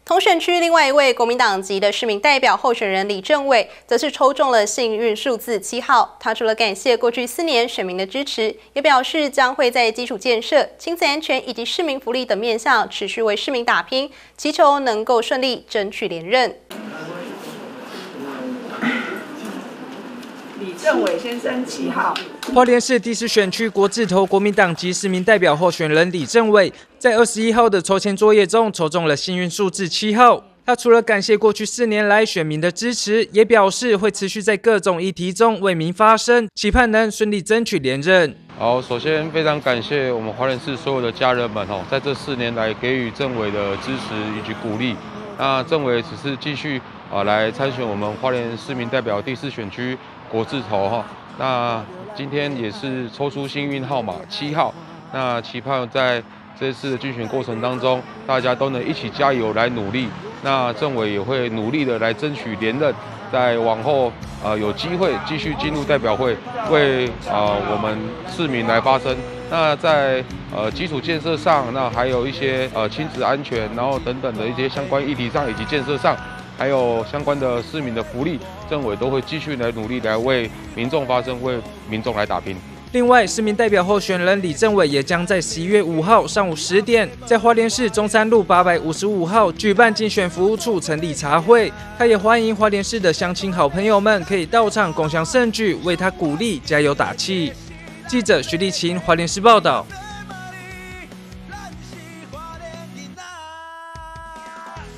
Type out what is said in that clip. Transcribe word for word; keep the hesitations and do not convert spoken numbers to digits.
同选区另外一位国民党籍的市民代表候选人李正伟，则是抽中了幸运数字七号。他除了感谢过去四年选民的支持，也表示将会在基础建设、亲子安全以及市民福利等面向持续为市民打拼，祈求能够顺利争取连任。 李正伟先生七号。 花莲市第十选区国字头国民党籍市民代表候选人李正伟，在二十一号的抽签作业中抽中了幸运数字七号。他除了感谢过去四年来选民的支持，也表示会持续在各种议题中为民发声，期盼能顺利争取连任。 好，首先非常感谢我们花莲市所有的家人们哦，在这四年来给予政委的支持以及鼓励。那政委只是继续啊来参选我们花莲市民代表第四选区国字头哈。那今天也是抽出幸运号码七号，那期盼在这次的竞选过程当中，大家都能一起加油来努力。那政委也会努力的来争取连任，在往后呃有机会继续进入代表会，为呃我们市民来发声。那在呃基础建设上，那还有一些呃亲子安全，然后等等的一些相关议题上以及建设上，还有相关的市民的福利，政委都会继续来努力来为民众发声，为民众来打拼。 另外，市民代表候选人李正伟也将在十一月五号上午十点，在花莲市中山路八百五十五号举办竞选服务处成立茶会。他也欢迎花莲市的乡亲好朋友们可以到场共襄盛举，为他鼓励加油打气。记者徐立琴，花莲市报道。